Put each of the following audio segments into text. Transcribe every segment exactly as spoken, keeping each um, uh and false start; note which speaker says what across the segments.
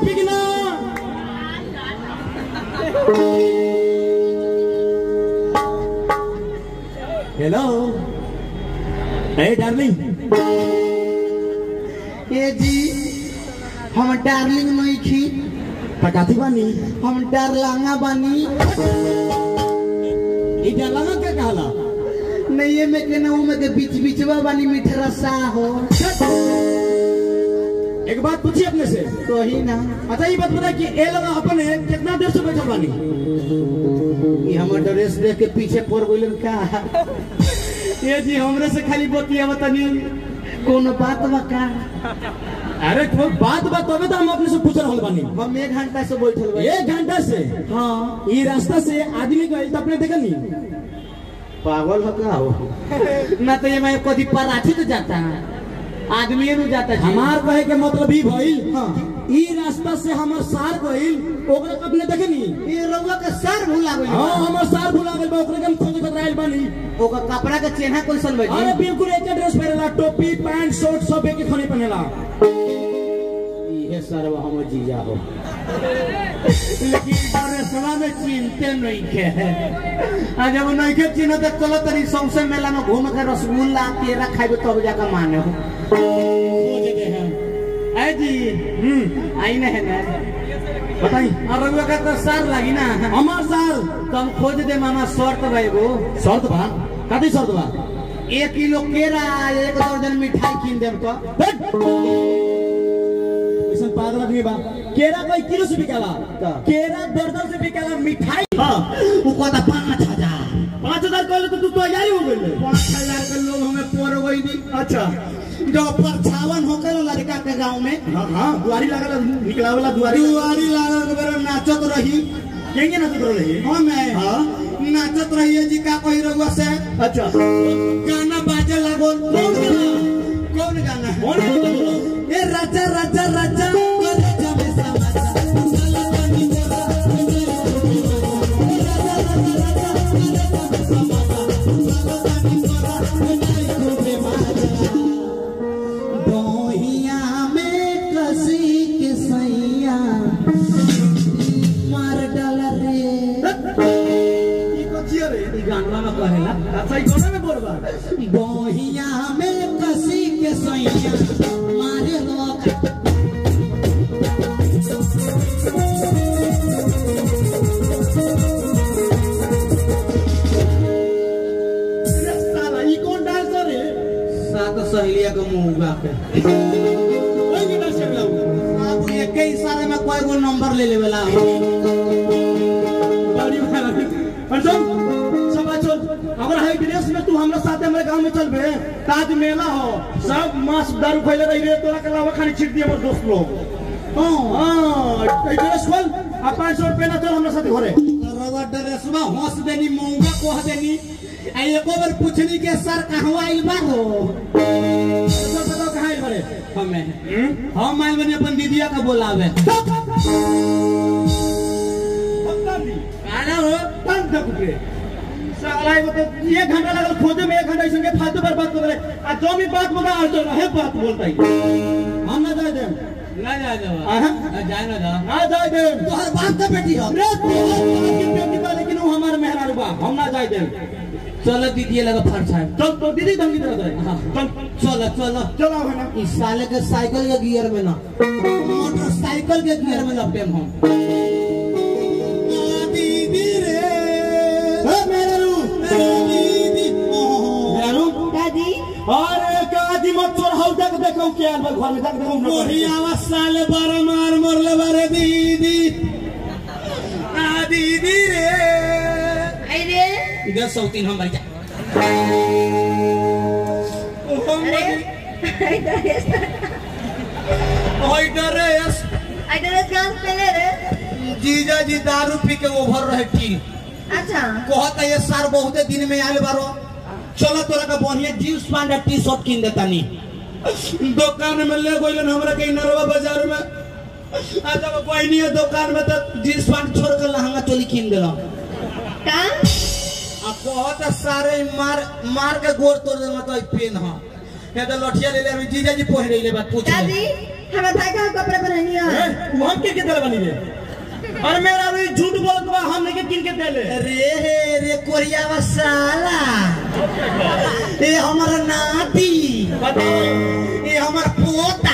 Speaker 1: Coffee की ना hello हे डार्लिंग
Speaker 2: ए जी हम डार्लिंग नहीं खी
Speaker 1: पकाती बानी
Speaker 2: हम डारलांगा बानी
Speaker 1: ये डारलांगा क्या कहला
Speaker 2: नहीं ये में के ना वो में के बीच बीचवा बानी मीठा रसा हो।
Speaker 1: एक बात पूछी अपने से
Speaker 2: तो ही ना।
Speaker 1: अच्छा ये बात बता कि ए लगा अपन है कितना देर से बैठा बानी
Speaker 2: ये हमर ड्रेस देख के पीछे पड़ गइलन का
Speaker 1: ये जी हमरे से खाली बोतिया बतानी
Speaker 2: कोनो बात बा का
Speaker 1: अरे कोई बात बात तबे तो हम अपने से पूछ रहल बानी
Speaker 2: हम एक घंटा से बैठल बा
Speaker 1: एक घंटा से
Speaker 2: हां
Speaker 1: ये रास्ता से आदमी गइल तो अपने देखनी
Speaker 2: पागल हो का हो ना तो ये मैं कभी पराठी तो जाता है आदमी नु जाता है
Speaker 1: हमार कहे के मतलब ई भइल
Speaker 2: हां
Speaker 1: ई रास्ता से हमर सार गइल ओकरा अपने देखनी
Speaker 2: ये रउआ के सर भुला गइल
Speaker 1: हां हमर सार भुला गइल बा ओकरा के हम खोज के राइल बानी
Speaker 2: ओकर कपड़ा के चेहरा कैसन बा
Speaker 1: अरे बिल्कुल एक ड्रेस पहनेला टोपी पैंट शर्ट सब एक ही खने पहनेला
Speaker 2: ये सरव हम जीजा हो लेकिन ड्रेसवा में चिंते नहीं के आ जब नहीं के चिन्ह तो चलो तरी सौसे मेला में घूम के रसगुल्ला केरा खाइबे तब जाके माने हो खोज दे है ए जी हम आई नहीं है ना
Speaker 1: बताई
Speaker 2: और रउआ का तो सर लागी ना
Speaker 1: हमार सार
Speaker 2: तुम खोज दे मामा शर्त बा एगो
Speaker 1: शर्त बा कादी शर्त बा
Speaker 2: एक किलो केरा एक दर्जन मिठाई किन देम तो
Speaker 1: ऐसा पागल आदमी बा केरा कोई किलो से बिकाला
Speaker 2: का?
Speaker 1: केरा दर्जन से बिकाला मिठाई
Speaker 2: हां वो कहता पाँच हजार
Speaker 1: पाँच हजार कहले तो तू तो तैयारी हो गइल
Speaker 2: पाँच हजार के लोग हमें पोर गई दी
Speaker 1: अच्छा
Speaker 2: जो परछावन होकर लड़का के गांव में
Speaker 1: हां हां दुआरी लागल निकला वाला दुआरी
Speaker 2: दुआरी लागल के बेरा नाचत रही
Speaker 1: केंगे ना तो रही
Speaker 2: हां मैं
Speaker 1: हां
Speaker 2: नाचत रही जी का कोई रउआ से
Speaker 1: अच्छा
Speaker 2: गाना बाजे लागो कौन गाना
Speaker 1: कौन गाना
Speaker 2: ए राजा राजा राजा राजा में समाजा गाना में कहेला
Speaker 1: अच्छा ई गाना में बोलबा
Speaker 2: बोहिया में कसी के सैया मारे लोग
Speaker 1: साला ई कौन डांसर है
Speaker 2: सात सहेलिया के मुंह उगा के
Speaker 1: ओए के डांसर लाऊ
Speaker 2: आप एक के इशारे में कोई गो नंबर ले लेवेला
Speaker 1: गाड़ी में अर्जुन सब चल अगर हाई ड्रेस में तू हमरा साथ हमारे गांव में चल बे ताज मेला हो सब मांस दारू खइले रही रे तोरा के लावा खानी छिट दिए हमर दोस्त लोग हां हां ड्रेस खोल आ पाँच सौ रुपया ना चल हमरा साथ घरे
Speaker 2: रवा ड्रेसवा हंस देनी महंगा कह देनी आ एको बार पूछनी के सर कहवा आइल बा हो
Speaker 1: सब बताओ कहां आइल बरे
Speaker 2: हमें हम आइल बनी अपन दीदिया का बोलावे
Speaker 1: आना हो तन तक पे साला ये तो एक घंटा लगल खोजे में एक घंटा इसके फालतू बर्बाद कर रहे आ जो भी बात बोला आ तो रहे बात बोलता ही हम ना जाए दे
Speaker 2: ना जा जा
Speaker 1: हां
Speaker 2: जाए ना जा
Speaker 1: ना जाए दे
Speaker 2: तो हर बात का बेटी हो
Speaker 1: रे की बेटी बा लेकिन वो हमार मेहरारू बा हम ना जाए दे
Speaker 2: चलो दीदी लगा फर्स्ट है
Speaker 1: चल तो दीदी धमकी दे रहा है चल
Speaker 2: चलो चलो
Speaker 1: चलो है ना
Speaker 2: इस साले के साइकिल के गियर में ना मोटरसाइकिल के गियर में लपेम हम दीदी रे
Speaker 1: ए मेहरारू
Speaker 2: दीदी
Speaker 1: मेहरारू
Speaker 2: दादी
Speaker 1: अरे कादी मत छोड़ हौ तक देखो क्या घर में तक देखो ना
Speaker 2: कोई आवाज साले बारह मार मरले बारे दीदी आ दीदी रे
Speaker 3: आई रे
Speaker 2: इधर सौतीन हम बैठ जा
Speaker 3: अरे आई ड्रेस
Speaker 2: ओए ड्रेस
Speaker 3: आई ड्रेस कहाँ से पहने रे
Speaker 2: जीजा जी दारू पी के ओभर रहे टी
Speaker 3: अच्छा
Speaker 2: कहता ये सार बहुते दिन में आले बारो चलो तोरा का बढ़िया जींस पैंट और टी शर्ट किन देता नी दुकान में ले गइलन हमरा के नरवा बाजार में आ जब कोई नहीं है दुकान में तो जींस पैंट छोड़ के लहंगा चोली किन देला
Speaker 3: का
Speaker 2: अब बहुत सारे मार मार के गोर तोड़ देना तो पेन हां ये तो लठिया ले ले अभी जीजा जी पहन रही ले बात पूछ
Speaker 3: दादी हमारे भाई का कपड़े पहनी है
Speaker 1: वो हम के के देले बनी रे अरे मेरा रे झूठ बोलत बा हम नहीं के किन के देले
Speaker 2: रे रे कोरिया वा साला ए हमर नाती ए हमर पोता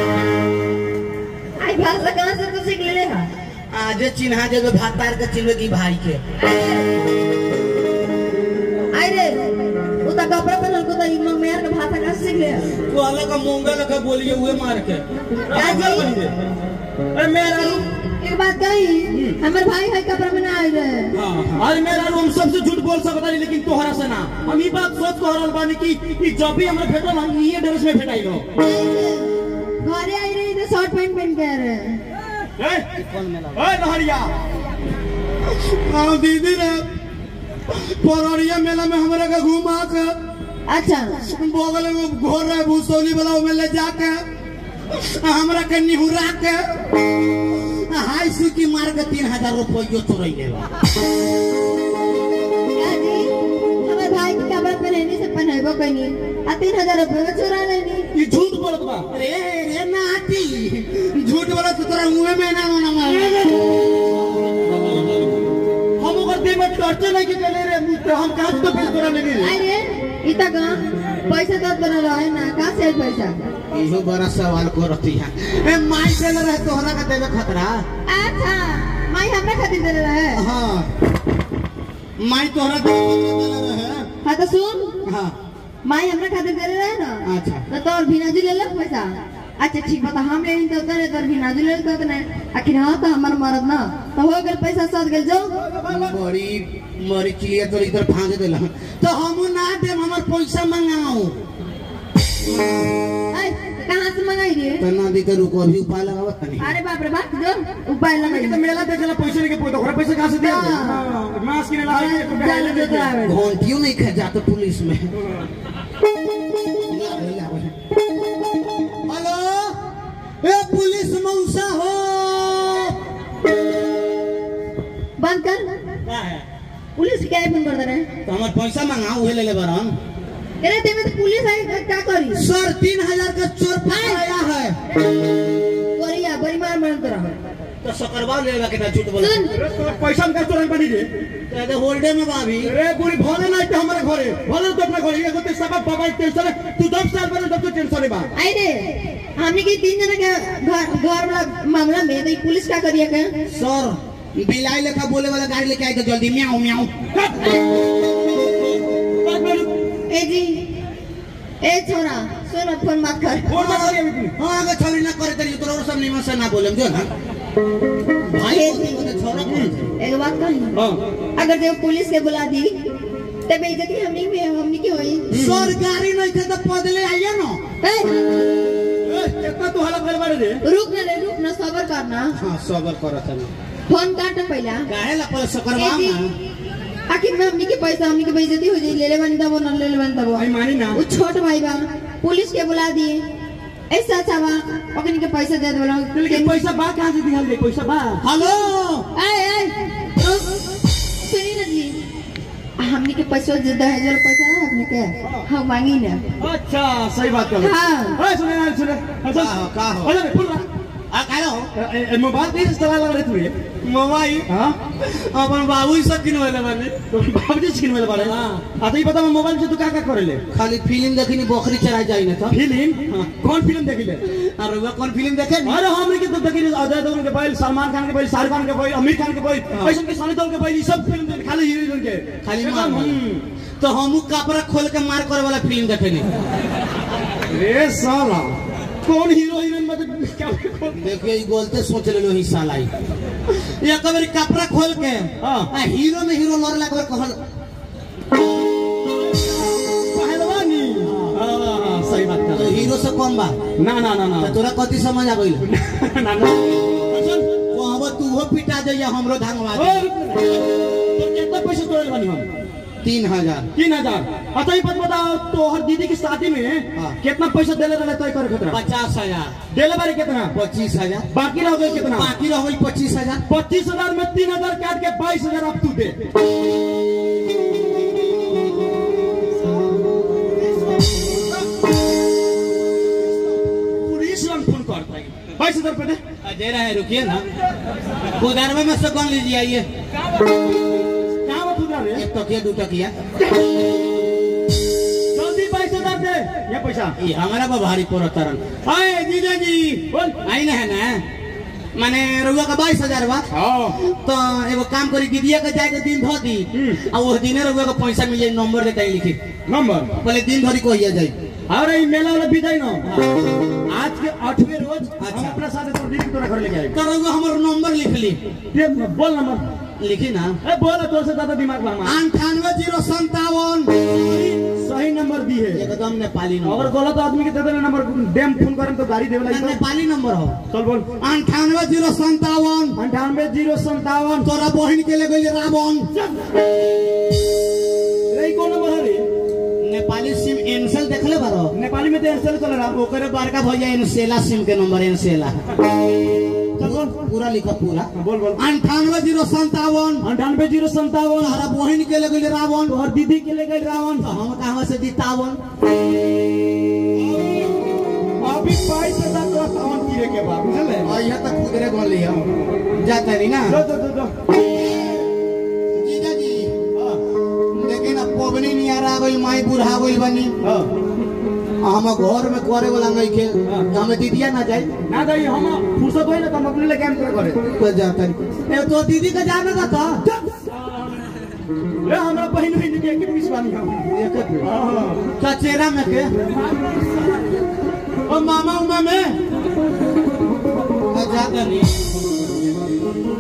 Speaker 3: आई भाषा कहां से तू सीख ले है
Speaker 2: आज चिन्हा जब भातार के चिन्ह की भाई के
Speaker 3: आई रे उता कपड़ा पहन को तो इमन मेयर के भाषा कहां से सीख ले
Speaker 1: तू अलग का मोंगा लगा बोलिए हुए मार के
Speaker 3: काजी
Speaker 1: अरे मेरा
Speaker 3: एक बात कही हमारे भाई है कपड़ा में ना आए रहे
Speaker 1: हां अरे मेरा हम सबसे झूठ बोल सकता नहीं लेकिन तोहरा से ना हम ई बात सोच को हरल बानी कि ई जब भी हमरा भेटल हम ये ड्रेस में भेटाई लो
Speaker 3: घरे आई रही तो शॉर्ट पैंट पहन के आ रहे
Speaker 1: ए कौन मेला ओए लहरिया आओ दीदी रे परोरिया मेला में हमरा का घुमा के
Speaker 3: अच्छा
Speaker 1: बगल में घोर रहे भूसोली वाला में ले जाके हमरा के निहुरा के हाई सुकी मार के तीन हजार रुपये चोरई लेवा
Speaker 3: काजी हमारे भाई के कपड़ा पहनने से पहनेबो कनी आ तीन हजार रुपये चुरा लेनी
Speaker 1: ये झूठ बोलत बा
Speaker 2: रे रे नाती झूठ बोला तो तोरा मुंह में ना ना मार
Speaker 1: हम ओकर देह में टॉर्चर नहीं के ले रे तो हम कहां तो बिल तोरा लेनी रे
Speaker 3: अरे इता का पैसा तो बना रहा ना कहां से पैसा
Speaker 2: इहो बड़ा सवाल को रती है ए माई से रहे तोहरा का देवे खतरा
Speaker 3: अच्छा माई हमरा खातिर दे रहा है
Speaker 1: हां माई तोहरा देवे रहे
Speaker 3: हां तो सुन
Speaker 2: हां
Speaker 3: माई हमरा खातिर दे रहा है ना
Speaker 2: अच्छा
Speaker 3: तो तोर भिनाजी ले ले पैसा अच्छा ठीक बता हम ले तो तोरे तोर भिनाजी ले तो ना आखिर हां तो हमर मरद ना तो हो गेल पैसा सद गेल जो
Speaker 2: बड़ी मरी चिड़िया तो इधर भाग देला तो हम ना दे हमर पैसा मंगाओ
Speaker 3: ए कहां से मंगाई रे
Speaker 2: तो ना दी के रुको अभी उपाय लगावत नहीं
Speaker 3: अरे बाप रे बाप जो उपाय लगा
Speaker 1: तो मेला देखेला पैसे नहीं के पोतो ओकरा पैसा कहां से दिया मास किने ला
Speaker 3: जाने दे तो आवे
Speaker 2: घंटियों नहीं खा जाते पुलिस में हेलो ए पुलिस मौसा हो
Speaker 3: बंद कर
Speaker 1: का है
Speaker 3: पुलिस क्या फोन कर दे रहे
Speaker 2: तो हमार पैसा मंगाओ उहे ले ले बरन
Speaker 3: अरे तेरे तो पुलिस आई क्या करी
Speaker 2: सर तीन हजार का चोर पकड़ाया है
Speaker 3: कोरिया बड़ी मार मार कर
Speaker 2: तो सकरवा ले लेगा कितना झूठ बोला
Speaker 3: सुन
Speaker 1: पैसा का चोरन बनी रे
Speaker 2: कहते होल्डे में बाबी
Speaker 1: रे पूरी भले नहीं तो हमारे घरे भले तो अपने घरे एगो तो सब बाबा टेंशन तू दस साल पहले तब तो टेंशन है बा
Speaker 3: आई रे हमने के तीन जना के घर घर वाला मामला में तो पुलिस क्या करिए के
Speaker 2: सर बिलाई लेखा बोले वाला गाड़ी लेके आए तो जल्दी म्याऊ म्याऊ
Speaker 3: ए जी ए छोरा सुनो फोन मत कर
Speaker 1: फोन मत करिए अभी
Speaker 2: हां अगर छोरी ना करे तरी तोरा सब निमन से ना बोलम जो ना भाई बोले छोरा
Speaker 3: एक बात कही
Speaker 1: हां
Speaker 3: अगर जब पुलिस के बुला दी तब बेइज्जती हमनी में हमनी की होई
Speaker 2: सर गाड़ी नहीं थे तो पदले आइए ना
Speaker 3: ए
Speaker 1: कितना तू हालत कर बारे रे
Speaker 3: रुक ना रे रुक ना सबर करना
Speaker 2: हां सबर करत है
Speaker 3: फोन काट पहला
Speaker 2: काहे ला पर सकरवा
Speaker 3: ए जी, आखिर में हमनी के पैसा हमनी के बेइज्जती हो जाई ले ले बन दबो न ले ले बन दबो
Speaker 1: भाई मानी ना
Speaker 3: वो छोट भाई बा पुलिस के बुला दिए ऐसा अच्छा बा ओकनी के पैसा दे देबो
Speaker 1: लेकिन पैसा बा कहां से दिहल दे पैसा बा
Speaker 2: हेलो
Speaker 3: ए ए रुक सुनी ना जी हमनी के पैसा दे दे हजार पैसा है अपने के हम मांगी ना
Speaker 1: अच्छा सही बात कर
Speaker 3: हाँ।
Speaker 1: ए सुने ना सुने अच्छा
Speaker 2: का हो, का हो?
Speaker 1: अरे फुल
Speaker 2: आ काहे हो
Speaker 1: मोबाइल नहीं चला लग रहे तू रे
Speaker 2: मोबाइल
Speaker 1: हां
Speaker 2: अपन बाबू ही सब किनवेले बानी
Speaker 1: तो बाबूजी छीन में बारे हां आ तो ये बता मोबाइल से तू का का करे ले
Speaker 2: खाली फिल्म देखनी बकरी चराई जाई ना तो
Speaker 1: फिल्म कौन फिल्म देखी ले
Speaker 2: और वो कौन फिल्म देखे
Speaker 1: अरे हम के तो देखी अजय देवगन के बैल सलमान खान के बैल शाहरुख खान के बैल आमिर खान के बैल ऐसे के सनी देओल के बैल ये सब फिल्म देख खाली हीरोइन के
Speaker 2: खाली
Speaker 1: एकदम,
Speaker 2: मार
Speaker 1: हम्म।
Speaker 2: तो हमू कपड़ा खोल के मार करे वाला फिल्म देखेनी
Speaker 1: रे साला कौन हीरो हीरोइन मतलब क्या खोल
Speaker 2: देखिए ये बोलते सोच ले लो हिस्सा लाई ये कबर कपड़ा खोल के
Speaker 1: हाँ।
Speaker 2: आ हीरो में हीरो लड़ लग कहल
Speaker 1: पहलवानी हां सही बात कर
Speaker 2: तो हीरो से कम बा
Speaker 1: ना ना ना ना
Speaker 2: तो तोरा कथी समझ आ गइल
Speaker 1: ना ना सुन
Speaker 2: वो अब तू हो पिटा जाइए हमरो धांगवा
Speaker 1: ओ
Speaker 2: दे
Speaker 1: तो कितना पैसे तोड़े बनी हम
Speaker 2: तीन हजार
Speaker 1: तीन हजार अच्छा ये बात बताओ तो हर दीदी की शादी में
Speaker 2: हाँ।
Speaker 1: कितना पैसा देले रहे तय करे खतरा
Speaker 2: पचास हजार
Speaker 1: देले बारे कितना
Speaker 2: पच्चीस हजार
Speaker 1: बाकी रह गए कितना
Speaker 2: बाकी रह गई पच्चीस हजार
Speaker 1: पच्चीस हजार में तीन हजार काट के बाईस हजार अब तू दे पुलिस फोन करता है बाईस हजार रुपये दे।
Speaker 2: दे रहे हैं, रुकिए ना। उधारवा में से कौन लीजिए, आइए।
Speaker 1: क्या बात उधार है?
Speaker 2: एक टकिया दो टकिया
Speaker 1: जल्दी बाईस हजार दे। ये पैसा
Speaker 2: ये हमारा बा भारी पोरा तरन। अरे जीजा जी
Speaker 1: बोल।
Speaker 2: आई ना है ना माने रुआ का बाईस हजार बा।
Speaker 1: हाँ
Speaker 2: तो एगो काम करी, दीदिया के जाए के दिन धो दी और वो दिन रुआ का पैसा मिल जाए, नंबर देता है लिखी
Speaker 1: नंबर
Speaker 2: पहले दिन धरी कहिया जाए।
Speaker 1: अरे ये मेला वाला विदाई ना आज के आठवें रोज
Speaker 2: अच्छा।
Speaker 1: हम अपना साथ तो दीदी तोरा घर लेके आए।
Speaker 2: तो रुआ हमारा नंबर लिख ली,
Speaker 1: ये बोल नंबर
Speaker 2: लिखी ना।
Speaker 1: ए बोल तो से ज्यादा दिमाग लगा।
Speaker 2: अंठानवे जीरो संतावन
Speaker 1: सही नंबर दी है
Speaker 2: एकदम नेपाली
Speaker 1: अगर
Speaker 2: नंबर।
Speaker 1: गलत आदमी के दे देना नंबर डेम फोन करें तो गाड़ी देवे लगी।
Speaker 2: नेपाली नंबर हो।
Speaker 1: चल बोल
Speaker 2: अंठानवे जीरो संतावन
Speaker 1: अंठानवे जीरो संतावन।
Speaker 2: तोरा बहन के ले गई रावण।
Speaker 1: रे कौन नंबर है रे?
Speaker 2: नेपाली सिम एनसेल देखले बारो,
Speaker 1: नेपाली में तो ऐसे चल रहा।
Speaker 2: ओकरे बड़का भैया एनसेला सिम के नंबर एनसेला।
Speaker 1: चल बोल
Speaker 2: पूरा लिखो पूरा।
Speaker 1: बोल बोल
Speaker 2: अंठानवे जीरो संतावन
Speaker 1: अंठानवे जीरो संतावन।
Speaker 2: तोहरा बहन के ले गई रावण,
Speaker 1: और दीदी के ले गए रावण।
Speaker 2: तो हम कहाँ से जीतावन।
Speaker 1: अभी पाई पे जा तो सावन गिरे के बाद बुझले।
Speaker 2: और यह तक खुदरे बोल लिया जाता नहीं ना।
Speaker 1: जो जो जो जो
Speaker 2: जीजा जी लेकिन अब पबनी नहीं आ रहा, माई बुढ़ा गई बनी।
Speaker 1: हां
Speaker 2: हम घर में करे वाला नहीं के हमें दीदिया ना जाए
Speaker 1: ना जाइए। हम फुर्सत होई ना तो हम अपने लेके हम करे करे
Speaker 2: तो जाता नहीं। तो दीदी का जाना था तो
Speaker 1: रे हमरा बहन बहन के एक बीस बानी हम
Speaker 2: एक
Speaker 1: हां
Speaker 2: चचेरा में के ओ मामा उमा में जाता नहीं।